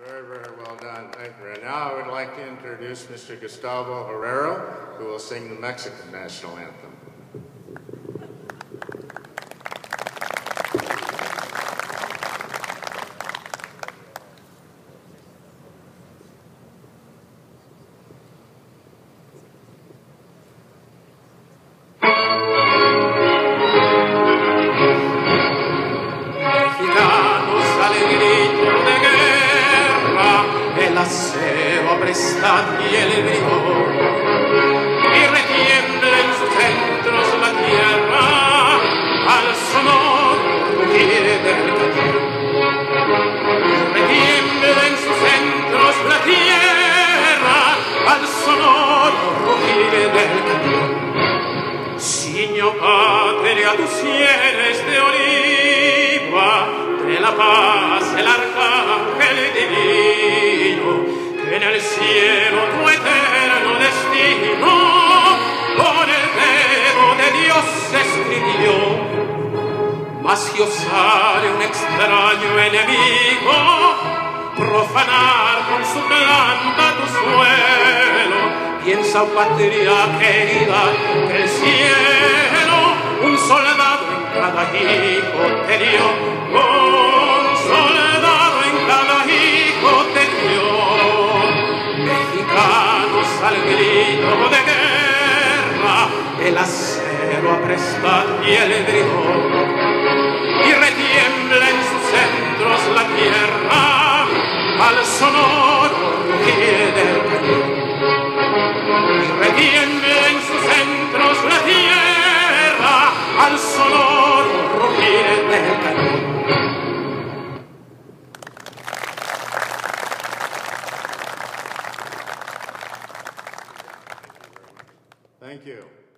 Very, very well done. Thank you. And now I would like to introduce Mr. Gustavo Herrera, who will sing the Mexican national anthem. Y el vigor y retiembla en sus centros la tierra al sonoro rugir del cañón. Retiembla en sus centros la tierra al sonoro rugir del cañón. Signo patria, tus sienes de oliva, de la paz el arcángel divino, en el cielo tu eterno destino con el dedo de Dios se escribió. Mas si osare un extraño enemigo profanar con su planta tu suelo, piensa, patria querida, que el cielo un soldado en cada hijo te dio, un soldado en cada hijo te dio. Mexicanos al grito de guerra, el acero apresta y el brijón, y retiembla en sus centros la tierra al sonoro rugir del cañón. Y retiembla en sus centros la tierra al sonoro rugir del cañón. Thank you.